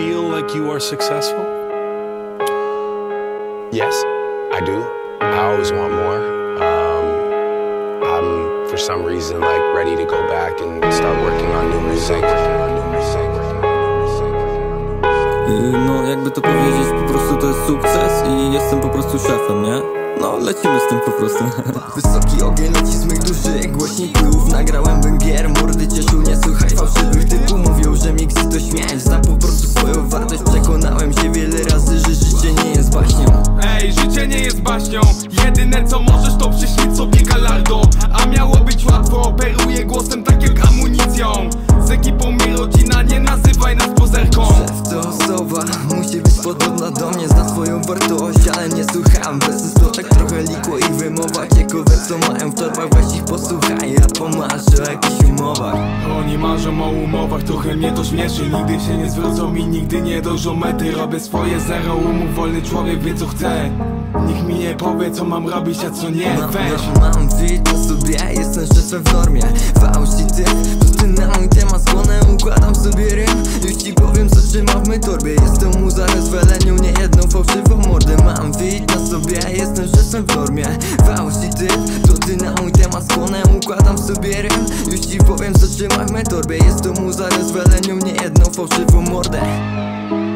feel like you are successful? Yes, I do. I always want more. I'm, for some reason, like ready to go back and start working on new music. No jakby to powiedzieć, po prostu to jest sukces i jestem po prostu szefem, nie? No lecimy z tym po prostu. Wysoki ogień leci z mych duszy, głośniej pływów. Nagrałem węgier, mordy cieszył, nie słuchaj fałszywych typu. Mówią, że mixy to śmieć, znam po prostu swoją wartość. Przekonałem się wiele razy, że życie nie jest baśnią. Ej, życie nie jest baśnią. Jedyne co możesz to przyśnić sobie Gallardo. A miało być łatwo, operuję głosem tak jak amunicją. Z ekipą mi rodzina, nie nazywaj nas pozerką. Szef to osoba, musi być podobna do mnie. Zna swoją wartość, ale nie słucham. Bez to tak trochę likło i wymowa. Ciekawe co mają w torbach, weź ich posłuchaj. Ja pomarzę o jakichś umowach. Oni marzą o umowach, trochę mnie to śmieszy. Nigdy się nie zwrócą i nigdy nie dojrzą mety. Robię swoje zero umów, wolny człowiek wie co chce. Nikt mi nie powie co mam robić, a co nie, weź. Mam fit na sobie, jestem szefem w normie. Fałsity, to ty na mój temat skłonę. Układam sobie rym, już ci powiem co trzymam w mej torbie. Jestem mu za rozweleniu, nie jedną fałszywą mordę. Mam fit na sobie, jestem szefem w normie. Fałsity, to ty na mój temat skłonę. Układam sobie rym, już ci powiem co trzymam w mej torbie. Jestem mu za rozweleniu, nie jedną fałszywą mordę.